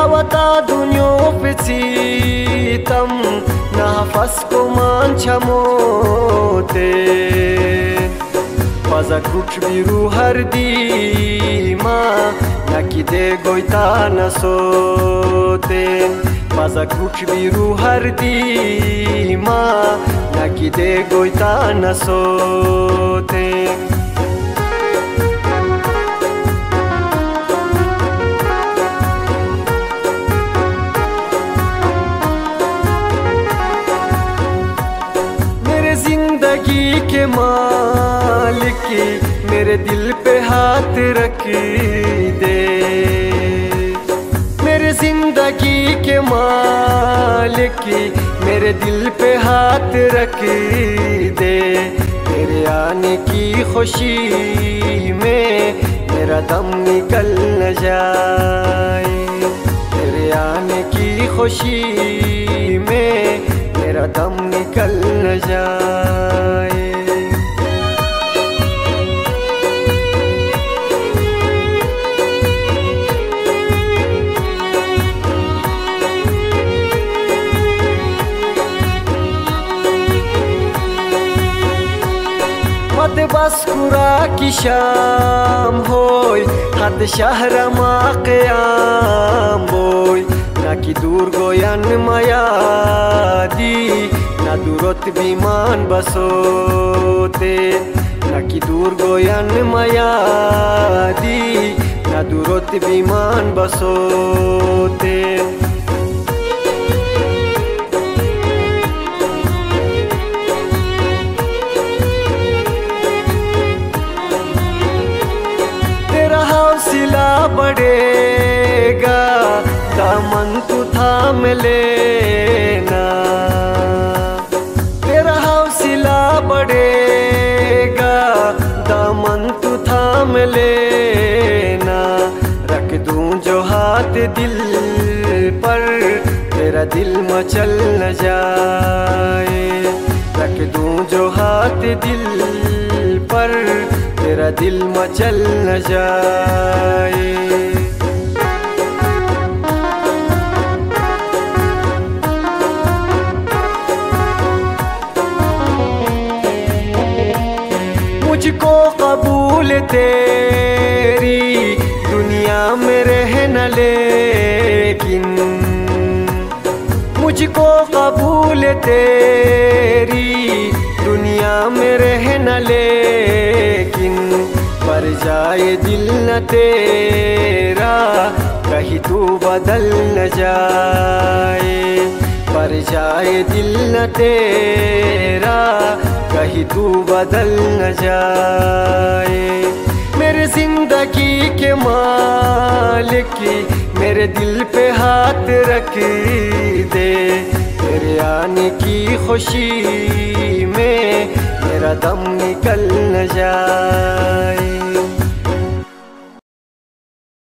wata dunyo fitsitam nafas ko manchamote Paza kuch biru hardima nakide goita nasoten Paza kuch biru hardima nakide goita nasoten जिंदगी के मालिक मेरे दिल पे हाथ रख दे मेरे जिंदगी के मालिक मेरे दिल पे हाथ रख दे तेरे आने की खुशी में मेरा दम निकल न जाए तेरे आने की खुशी में मेरा दम निकल न जाए मत बस कुरा की शाम होय हद शहर मा क़याम बोय ना की दूर गोयन मयादी ना दूरत विमान बसोते ना की दूर गोयन मयादी ना दूरत विमान बसोते तेरा हौसला बढ़ेगा दामन तू थाम लेना तेरा हौसला बढ़ेगा दामन तू थाम लेना रख दूं जो हाथ दिल पर तेरा दिल मचल न जाए रख दूं जो हाथ दिल पर तेरा दिल मचल न जाए मुझको कबूल तेरी दुनिया में रहना लेकिन मुझको कबूल तेरी दुनिया में रहना लेकिन पर जाए दिल न तेरा कहीं तू बदल न जाए पर जाए दिल न तेरा कहीं तू बदल न जाए मेरे जिंदगी के मालिक मेरे दिल पे हाथ रख दे तेरे आने की खुशी में मेरा दम निकल न जाए